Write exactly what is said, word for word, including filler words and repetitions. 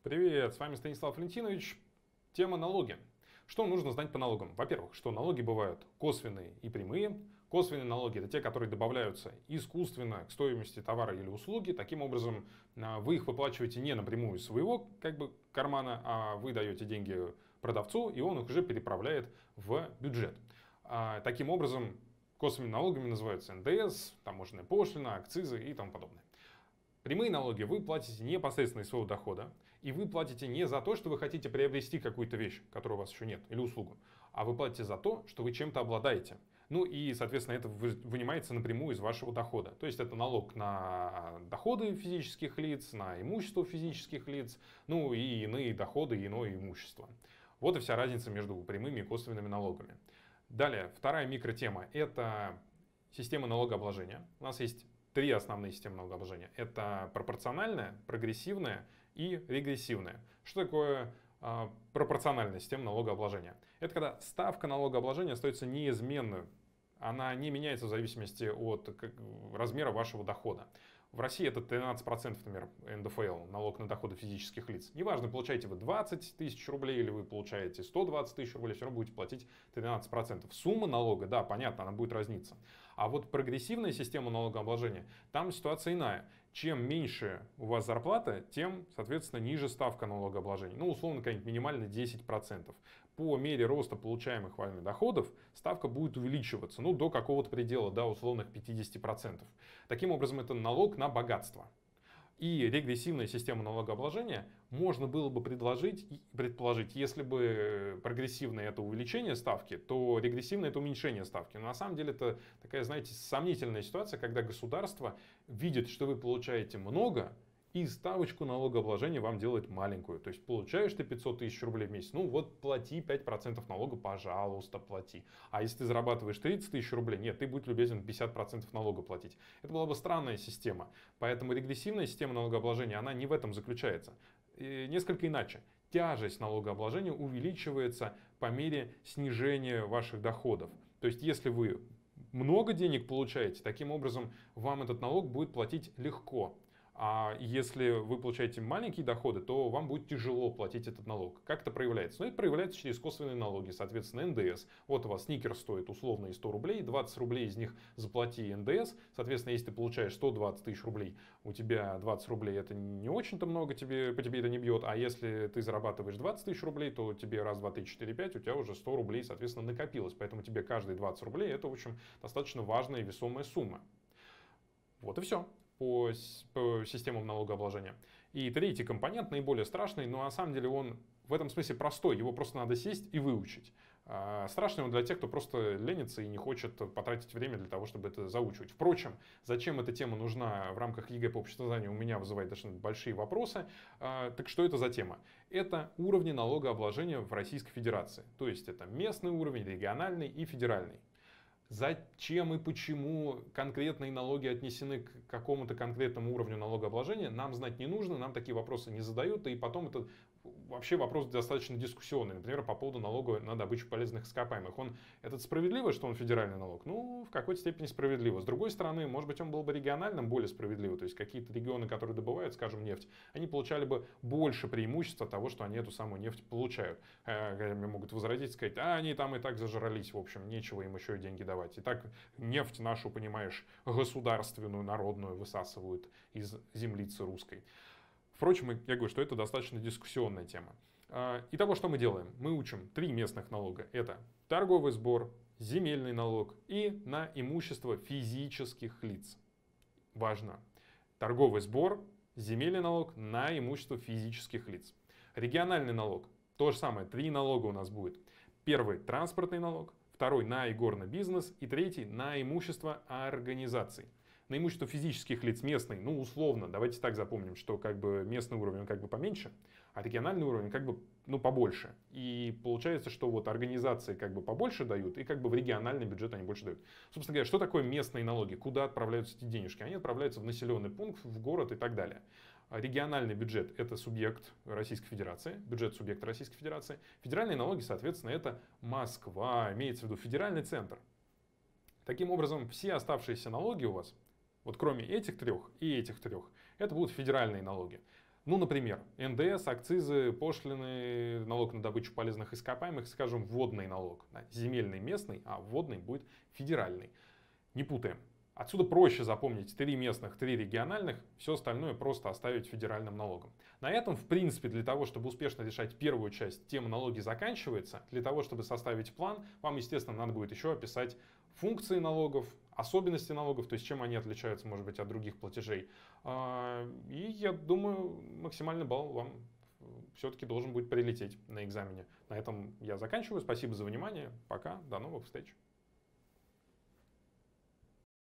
Привет, с вами Станислав Валентинович. Тема налоги. Что нужно знать по налогам? Во-первых, что налоги бывают косвенные и прямые. Косвенные налоги — это те, которые добавляются искусственно к стоимости товара или услуги. Таким образом, а, вы их выплачиваете не напрямую из своего как бы, кармана, а вы даете деньги продавцу, и он их уже переправляет в бюджет. А, Таким образом, косвенными налогами называются эн дэ эс, таможенная пошлина, акцизы и тому подобное. Прямые налоги вы платите непосредственно из своего дохода, и вы платите не за то, что вы хотите приобрести какую-то вещь, которой у вас еще нет, или услугу, а вы платите за то, что вы чем-то обладаете. Ну и, соответственно, это вынимается напрямую из вашего дохода. То есть это налог на доходы физических лиц, на имущество физических лиц, ну и иные доходы и иное имущество. Вот и вся разница между прямыми и косвенными налогами. Далее, вторая микротема – это система налогообложения. У нас есть три основные системы налогообложения. Это пропорциональная, прогрессивная и регрессивная. Что такое э, пропорциональная система налогообложения? Это когда ставка налогообложения остается неизменной. Она не меняется в зависимости от размера вашего дохода. В России это тринадцать процентов, например, эн дэ эф эл, налог на доходы физических лиц. Неважно, получаете вы двадцать тысяч рублей или вы получаете сто двадцать тысяч рублей, все равно будете платить тринадцать процентов. Сумма налога, да, понятно, она будет разниться. А вот прогрессивная система налогообложения, там ситуация иная. Чем меньше у вас зарплата, тем, соответственно, ниже ставка налогообложения. Ну, условно, какая-нибудь минимально десять процентов. По мере роста получаемых вами доходов ставка будет увеличиваться, ну, до какого-то предела, до условных пятидесяти процентов. Таким образом, это налог на богатство. И регрессивная система налогообложения можно было бы предложить, предположить, если бы прогрессивное это увеличение ставки, то регрессивное это уменьшение ставки. Но на самом деле это такая, знаете, сомнительная ситуация, когда государство видит, что вы получаете много, и ставочку налогообложения вам делает маленькую. То есть получаешь ты пятьсот тысяч рублей в месяц, ну вот плати пять процентов налога, пожалуйста, плати. А если ты зарабатываешь тридцать тысяч рублей, нет, ты будь любезен пятьдесят процентов налога платить. Это была бы странная система. Поэтому регрессивная система налогообложения, она не в этом заключается. И несколько иначе. Тяжесть налогообложения увеличивается по мере снижения ваших доходов. То есть если вы много денег получаете, таким образом вам этот налог будет платить легко. А если вы получаете маленькие доходы, то вам будет тяжело платить этот налог. Как это проявляется? Ну, это проявляется через косвенные налоги, соответственно, эн дэ эс. Вот у вас сникерс стоит условно и сто рублей, двадцать рублей из них заплати эн дэ эс. Соответственно, если ты получаешь сто двадцать тысяч рублей, у тебя двадцать рублей это не очень-то много, тебе, по тебе это не бьет. А если ты зарабатываешь двадцать тысяч рублей, то тебе раз, два, три, четыре, пять, у тебя уже сто рублей, соответственно, накопилось. Поэтому тебе каждые двадцать рублей это, в общем, достаточно важная и весомая сумма. Вот и все. По, по системам налогообложения. И третий компонент, наиболее страшный, но на самом деле он в этом смысле простой, его просто надо сесть и выучить. А страшный он для тех, кто просто ленится и не хочет потратить время для того, чтобы это заучивать. Впрочем, зачем эта тема нужна в рамках ЕГЭ по обществознанию, у меня вызывает достаточно большие вопросы. А, так что это за тема? Это уровни налогообложения в Российской Федерации. То есть это местный уровень, региональный и федеральный. Зачем и почему конкретные налоги отнесены к какому-то конкретному уровню налогообложения, нам знать не нужно, нам такие вопросы не задают, и потом это вообще вопрос достаточно дискуссионный. Например, по поводу налога на добычу полезных ископаемых. Он, этот справедливо, что он федеральный налог? Ну, в какой-то степени справедливо. С другой стороны, может быть, он был бы региональным более справедливо. То есть какие-то регионы, которые добывают, скажем, нефть, они получали бы больше преимущества того, что они эту самую нефть получают. Мне могут возразить, сказать, а они там и так зажрались, в общем, нечего им еще и деньги давать. И так нефть нашу, понимаешь, государственную, народную высасывают из землицы русской. Впрочем, я говорю, что это достаточно дискуссионная тема. Итого, что мы делаем? Мы учим три местных налога. Это торговый сбор, земельный налог и на имущество физических лиц. Важно. Торговый сбор, земельный налог на имущество физических лиц. Региональный налог. То же самое. Три налога у нас будет. Первый – транспортный налог. Второй – на игорный бизнес. И третий – на имущество организаций. На имущество физических лиц местный, ну условно, давайте так запомним, что как бы местный уровень он как бы поменьше, а региональный уровень как бы ну побольше. И получается, что вот организации как бы побольше дают, и как бы в региональный бюджет они больше дают. Собственно говоря, что такое местные налоги? Куда отправляются эти денежки? Они отправляются в населенный пункт, в город и так далее. Региональный бюджет – это субъект Российской Федерации, бюджет субъекта Российской Федерации. Федеральные налоги, соответственно, это Москва, имеется в виду федеральный центр. Таким образом, все оставшиеся налоги у вас, вот кроме этих трех и этих трех, это будут федеральные налоги. Ну, например, эн дэ эс, акцизы, пошлины, налог на добычу полезных ископаемых, скажем, вводный налог. Да, земельный местный, а вводный будет федеральный. Не путаем. Отсюда проще запомнить три местных, три региональных, все остальное просто оставить федеральным налогом. На этом, в принципе, для того, чтобы успешно решать первую часть, тема налоги заканчивается. Для того, чтобы составить план, вам, естественно, надо будет еще описать функции налогов, особенности налогов, то есть чем они отличаются, может быть, от других платежей. И я думаю, максимальный балл вам все-таки должен будет прилететь на экзамене. На этом я заканчиваю. Спасибо за внимание. Пока. До новых встреч.